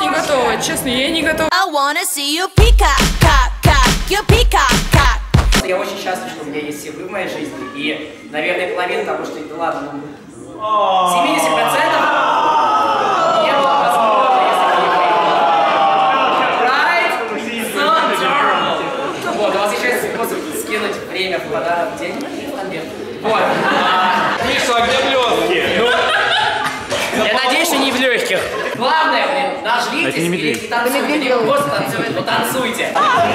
не готова, честно, я не готова. Я очень счастлив, что у меня есть все вы в моей жизни. И, наверное, половина того, что... Да ладно, ну... 70% не было возможно, если бы не вы. Right? Вот, у вас еще есть способ скинуть время в подарок день. Вот. Миша, а где в легкие? Я надеюсь, что не в легких. Главное, блин, нажмитесь или танцуйте, или просто танцуйте, но танцуйте.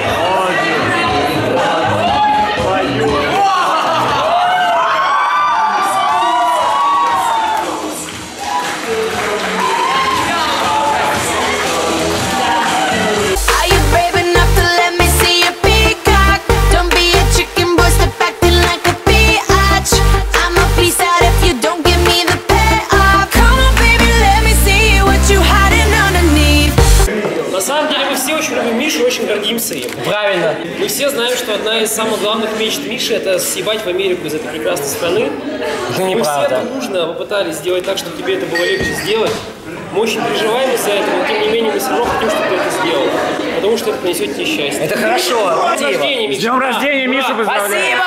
На самом деле мы все очень любим Мишу и очень гордимся им. Правильно. Мы все знаем, что одна из самых главных мечт Миши — это съебать в Америку из этой прекрасной страны. Мы все дружно попытались сделать так, чтобы тебе это было легче сделать. Мы очень переживаем из-за этого, но тем не менее мы все равно хотим, чтобы ты это сделал. Потому что это принесет тебе счастье. Это хорошо. С днем рождения, Миша! С днем рождения, Миша, поздравляю! Спасибо!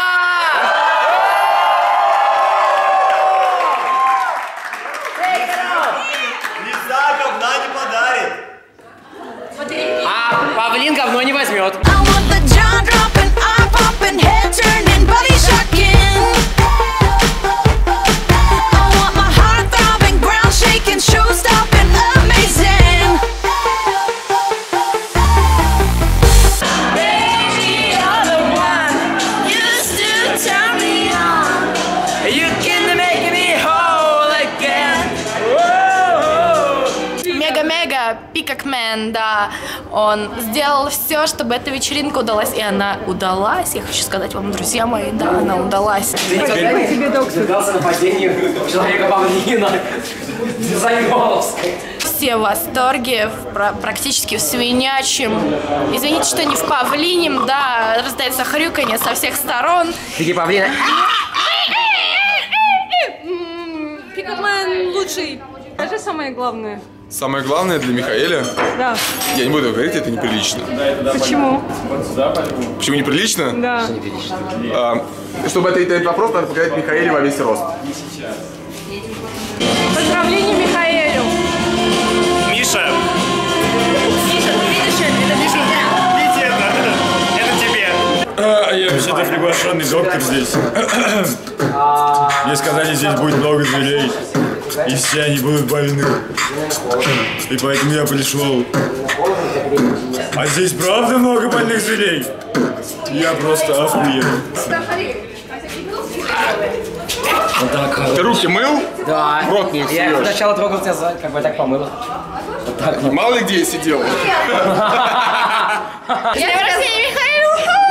А павлин говно не возьмет. Мега-мега Пикакмен, да, он сделал все, чтобы эта вечеринка удалась, и она удалась. Я хочу сказать вам, друзья мои, да, она удалась. Спасибо тебе, доктор. Связался нападение человека-павлина. Заебался. Все в восторге, практически в свинячьем. Извините, что не в павлинем, да, раздается хрюканье со всех сторон. Фиги павлина. Пикапмен лучший. Скажи самое главное. Самое главное для Михаэля, Да. я не буду говорить, это неприлично. Почему? Почему неприлично? Да. Чтобы ответить на этот вопрос, надо показать Михаэле во весь рост. Поздравления Михаэлю. Миша! Я вообще-то приглашенный доктор здесь. Мне сказали, здесь будет много зверей. И все они будут больны. И поэтому я пришел. А здесь правда много больных зверей? Я просто охуел. Ты руки мыл? Да. В рот не Я суешь. сначала трогал тебя за, как бы так помыл. Вот так вот. Мало ли где я сидел. С днем рождения, Михаил!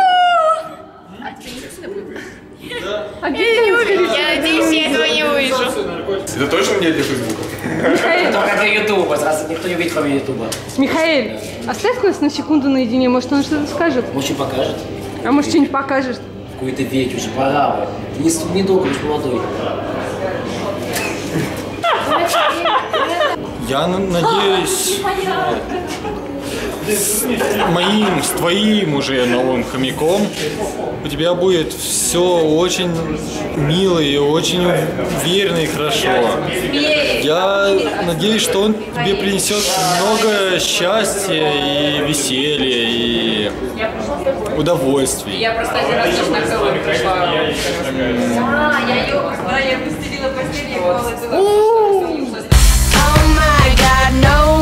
А где ты? Я надеюсь, я этого не увижу. Это точно мне для Фейсбука? Только для Ютуба, сразу никто не увидит, кроме Ютуба. Михаэль, оставь нас на секунду наедине, может он что-то скажет? Очень покажет. А может что-нибудь покажешь? Какой-то веки, уже пора бы. Ты не долго, очень молодой. Я надеюсь, с твоим уже новым хомяком у тебя будет все очень мило и очень уверенно и хорошо. Я надеюсь, что он тебе принесет много счастья и веселья и удовольствий. Я просто один раз тоже на кого пришла. Я постелила последний голос. Oh my God, no